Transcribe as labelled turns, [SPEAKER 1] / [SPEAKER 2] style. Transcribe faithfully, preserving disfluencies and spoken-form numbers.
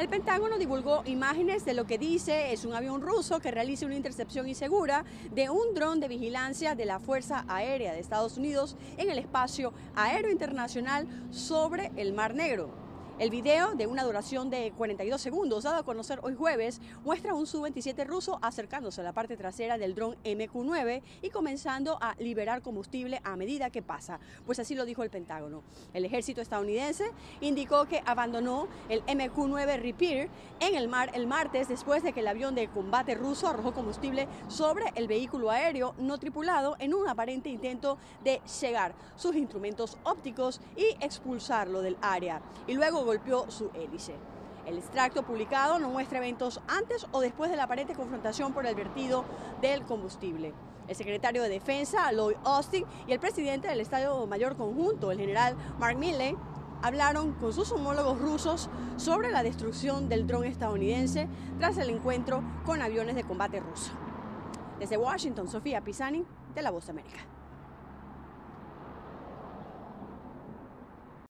[SPEAKER 1] El Pentágono divulgó imágenes de lo que dice es un avión ruso que realiza una intercepción insegura de un dron de vigilancia de la Fuerza Aérea de Estados Unidos en el espacio aéreo internacional sobre el Mar Negro. El video, de una duración de cuarenta y dos segundos, dado a conocer hoy jueves, muestra a un Su veintisiete ruso acercándose a la parte trasera del dron M Q nueve y comenzando a liberar combustible a medida que pasa, pues así lo dijo el Pentágono. El ejército estadounidense indicó que abandonó el M Q nueve Reaper en el mar el martes después de que el avión de combate ruso arrojó combustible sobre el vehículo aéreo no tripulado en un aparente intento de cegar sus instrumentos ópticos y expulsarlo del área, y luego golpeó su hélice. El extracto publicado no muestra eventos antes o después de la aparente confrontación por el vertido del combustible. El secretario de Defensa, Lloyd Austin, y el presidente del Estado Mayor Conjunto, el general Mark Milley, hablaron con sus homólogos rusos sobre la destrucción del dron estadounidense tras el encuentro con aviones de combate ruso. Desde Washington, Sofía Pisani, de La Voz de América.